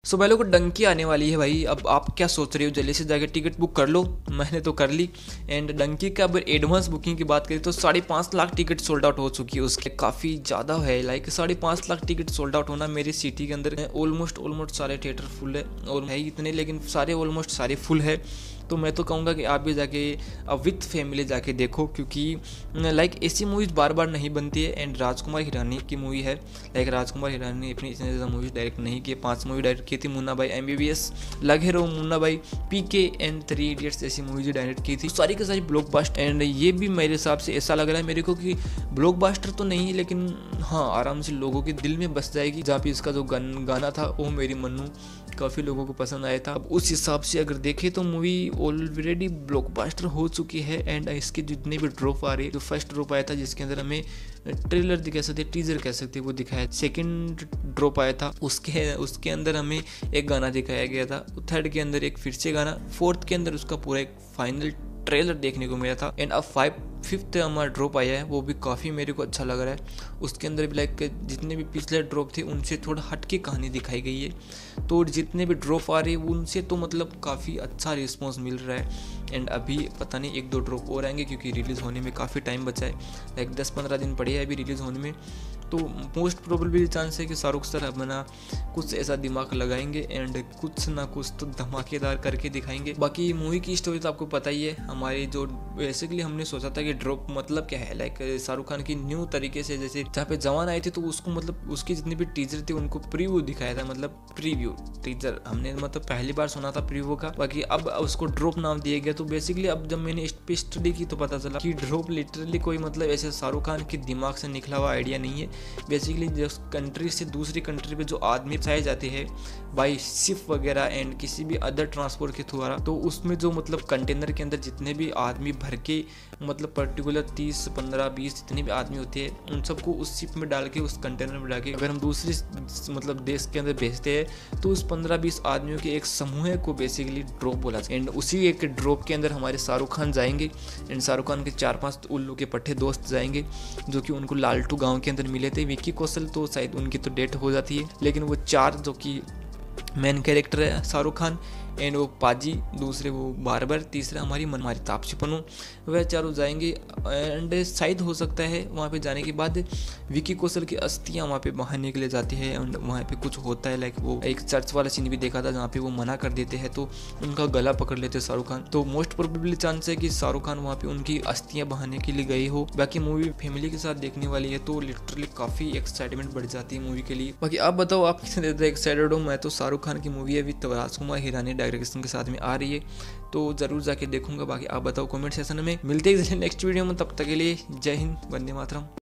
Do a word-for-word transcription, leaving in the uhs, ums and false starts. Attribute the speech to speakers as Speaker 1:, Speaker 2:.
Speaker 1: सो भाई लोग डंकी आने वाली है भाई। अब आप क्या सोच रहे हो, जल्दी से जाके टिकट बुक कर लो। मैंने तो कर ली। एंड डंकी का अब एडवांस बुकिंग की बात करें तो साढ़े पाँच लाख टिकट सोल्ड आउट हो चुकी है। उसके काफ़ी ज़्यादा है, लाइक साढ़े पाँच लाख टिकट सोल्ड आउट होना मेरी सिटी के अंदर ऑलमोस्ट ऑलमोस्ट सारे थिएटर फुल है। और है इतने, लेकिन सारे ऑलमोस्ट सारे फुल है। तो मैं तो कहूँगा कि आप भी जाके विथ फैमिली जाके देखो, क्योंकि लाइक ऐसी मूवीज़ बार बार नहीं बनती है। एंड राजकुमार हिरानी की मूवी है, लाइक राजकुमार हिरानी ने अपनी इतनी ज़्यादा मूवीज़ डायरेक्ट नहीं की, पांच मूवी डायरेक्ट की थी। मुन्ना भाई एम बी बी एस, लगे रहो, Munna Bhai, P K and three idiots ऐसी मूवीज डायरेक्ट की थी। सारी की सारी ब्लॉकबस्टर। एंड ये भी मेरे हिसाब से ऐसा लग रहा है मेरे को कि ब्लॉकबस्टर तो नहीं, लेकिन हाँ आराम से लोगों के दिल में बस जाएगी। जहाँ पे इसका जो गाना था वो मेरी मन्नू काफ़ी लोगों को पसंद आया था। अब उस हिसाब से अगर देखें तो मूवी ऑलरेडी ब्लॉकबस्टर हो चुकी है। एंड इसके जितने भी ड्रॉप आ रहे हैं, जो फर्स्ट ड्रॉप आया था जिसके अंदर हमें ट्रेलर दिखा सकते, टीजर कह सकते, वो दिखाया। सेकंड ड्रॉप आया था उसके उसके अंदर हमें एक गाना दिखाया गया था। थर्ड के अंदर एक फिर से गाना, फोर्थ के अंदर उसका पूरा एक फाइनल ट्रेलर देखने को मिला था। एंड अब फाइव फिफ्थ हमारा ड्रॉप आया है, वो भी काफ़ी मेरे को अच्छा लग रहा है। उसके अंदर भी लाइक जितने भी पिछले ड्रॉप थे उनसे थोड़ा हट के कहानी दिखाई गई है। तो जितने भी ड्रॉप आ रहे हैं उनसे तो मतलब काफ़ी अच्छा रिस्पॉन्स मिल रहा है। एंड अभी पता नहीं एक दो ड्रॉप और आएंगे, क्योंकि रिलीज़ होने में काफ़ी टाइम बचा है, लाइक दस पंद्रह दिन पड़े हैं अभी रिलीज़ होने में। तो मोस्ट प्रोबेबली चांस है कि शाहरुख सर अपना कुछ ऐसा दिमाग लगाएंगे एंड कुछ ना कुछ तो धमाकेदार करके दिखाएंगे। बाकी मूवी की स्टोरी तो आपको पता ही है। हमारी जो बेसिकली हमने सोचा था कि ड्रॉप मतलब क्या है, लाइक शाहरुख खान की न्यू तरीके से, जैसे जहाँ पे जवान आए थे तो उसको मतलब उसके जितने भी टीजर थे उनको प्रीव्यू दिखाया था, मतलब प्रीव्यू टीजर हमने मतलब पहली बार सुना था प्रीव्यू का। बाकी अब उसको ड्रॉप नाम दिया गया। तो बेसिकली अब जब मैंने इस पे स्टडी की तो पता चला कि ड्रॉप लिटरली कोई मतलब ऐसे शाहरुख खान के दिमाग से निकला हुआ आइडिया नहीं है। बेसिकली जिस कंट्री से दूसरी कंट्री पे जो आदमी फंसाए जाते हैं बाई शिप वगैरह एंड किसी भी अदर ट्रांसपोर्ट के द्वारा, तो उसमें जो मतलब कंटेनर के अंदर जितने भी आदमी भर के मतलब पर्टिकुलर तीस पंद्रह बीस जितने भी आदमी होते हैं उन सबको उस शिप में डाल के, उस कंटेनर में डाल के अगर हम दूसरे मतलब देश के अंदर भेजते हैं तो उस पंद्रह बीस आदमियों के एक समूह को बेसिकली ड्रॉप बोला जाए। एंड उसी एक ड्रॉप के अंदर हमारे शाहरुख खान जाएंगे। एंड शाहरुख खान के चार पांच उल्लू के पट्टे दोस्त जाएंगे, जो कि उनको लालटू गांव के अंदर मिले थे। विक्की कौशल तो शायद उनकी तो डेथ हो जाती है, लेकिन वो चार जो कि मेन कैरेक्टर है शाहरुख खान, एंड वो पाजी, दूसरे वो बारबर, तीसरा हमारी मनमारी तापसी पन्नू, वह चारों जाएंगे। एंड शायद हो सकता है वहाँ पे जाने के बाद विकी कौशल की अस्थियाँ वहाँ पे बहाने के लिए जाती है। एंड वहाँ पे कुछ होता है, लाइक वो एक चर्च वाला सीन भी देखा था जहाँ पे वो मना कर देते हैं तो उनका गला पकड़ लेते हैं शाहरुख खान। तो मोस्ट प्रोबेबली चांस है कि शाहरुख खान वहाँ पे उनकी अस्थियाँ बहाने के लिए गए हो। बाकी मूवी फैमिली के साथ देखने वाली है तो लिटरली काफ़ी एक्साइटमेंट बढ़ जाती है मूवी के लिए। बाकी आप बताओ आप कितने ज़्यादा एक्साइटेड हो। मैं तो शाहरुख खान की मूवी है विद राजकुमार हिरानी डायरेक्शन के साथ में आ रही है, तो जरूर जाके देखूंगा। बाकी आप बताओ कमेंट सेक्शन में। मिलते हैं नेक्स्ट वीडियो में, तब तक के लिए जय हिंद, वंदे मातरम।